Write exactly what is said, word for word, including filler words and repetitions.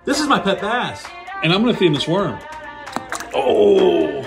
This is my pet bass. And I'm gonna feed him this worm. Oh.